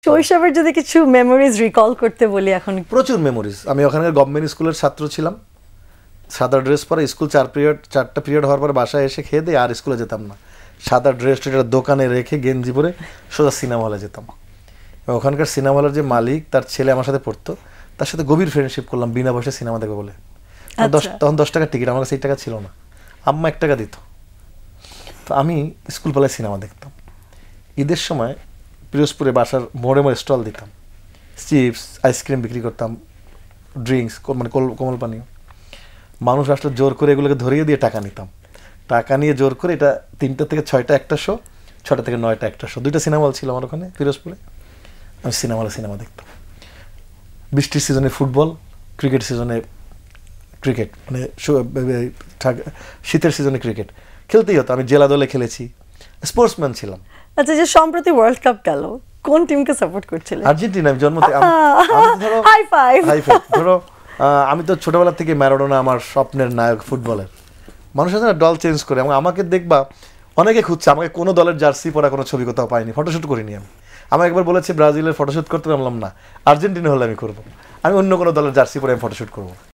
শৈশবের যদি কিছু মেমোরিজ রিকল করতে বলি এখন প্রচুর মেমোরিজ। আমি ওখানকার গভর্নমেন্ট স্কুলের ছাত্র ছিলাম, সাদা ড্রেস পরে স্কুল 4টা পিরিয়ড হওয়ার পরে বাসায় এসে খেয়ে দিয়ে আর স্কুলে যেতাম না, সাদা ড্রেসটা দোকানে রেখে গেঞ্জি পরে সোজা সিনেমা হলে যেতাম। ওখানকার সিনেমা হলের যে মালিক, তার ছেলে আমার সাথে পড়তো, তার সাথে গভীর ফ্রেন্ডশিপ করলাম বিনা পয়সা সিনেমা দেখবো বলে। তখন 10 টাকার টিকিট, আমার কাছে 8 টাকা ছিল না, আম্মা 1 টাকা দিত। তো আমি স্কুল পালায় সিনেমা দেখতাম। ঈদের সময় পিরোজপুরে বাসার মোড়ে মোড়ে স্টল দিতাম, চিপস আইসক্রিম বিক্রি করতাম, ড্রিঙ্কস মানে কোমল পানীয়। মানুষ আসলে জোর করে এগুলোকে ধরিয়ে দিয়ে টাকা নিতাম, টাকা নিয়ে জোর করে এটা 3টা থেকে 6টা একটা শো, 6টা থেকে 9টা একটা শো, 2টা সিনেমা হল ছিল আমার ওখানে পিরোজপুরে। আমি সিনেমা দেখতাম। বৃষ্টির সিজনে ফুটবল, ক্রিকেট সিজনে ক্রিকেট, মানে শীতের সিজনে ক্রিকেট খেলতেই হতো। আমি জেলা দলে খেলেছি, স্পোর্টসম্যান ছিলাম। আচ্ছা, যে সম্প্রতি ওয়ার্ল্ড কাপ গেল, কোন টিমকে সাপোর্ট করছিলেন? আর্জেন্টিনা। আমি জন্ম থেকে হাই ফাইভ। ধরো আমি তো ছোটবেলা থেকে ম্যারাডোনা আমার স্বপ্নের নায়ক ফুটবলের। মানুষ আছে না দল চেঞ্জ করে, এবং আমাকে দেখবা অনেকে খুঁজছে, আমাকে কোনো দলের জার্সি পরা কোনো ছবি কোথাও পাইনি, ফটোশ্যুট করিনি আমি। আমাকে একবার বলেছে ব্রাজিলের ফটোশ্যুট করতে, বললাম না, আর্জেন্টিনা হলে আমি করবো, আমি অন্য কোনো দলের জার্সি পরে আমি ফটোশ্যুট করবো।